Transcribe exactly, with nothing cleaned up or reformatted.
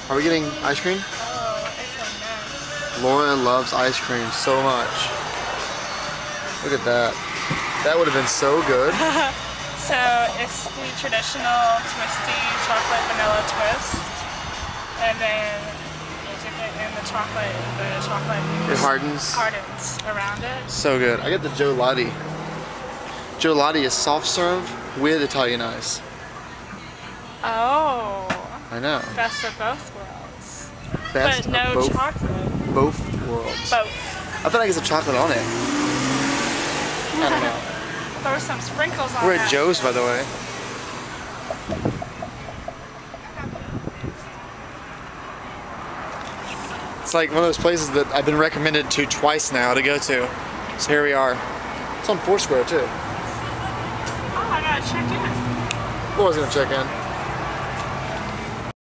Are we getting ice cream? Oh, it's a mess. Laura loves ice cream so much. Look at that. That would have been so good. So it's the traditional twisty chocolate vanilla twist, and then you dip it in the chocolate, the chocolate It hardens. hardens around it. So good. I get the gelati. Gelati is soft serve with Italian ice. Oh, I know. best of both worlds. Best but no of both, chocolate. both worlds. Both. I thought I get some chocolate on it. I don't know. Throw some sprinkles on We're that. at Joe's, by the way. It's like one of those places that I've been recommended to twice now to go to. So here we are. It's on Foursquare too. Oh, I gotta check in. Laura's gonna check in.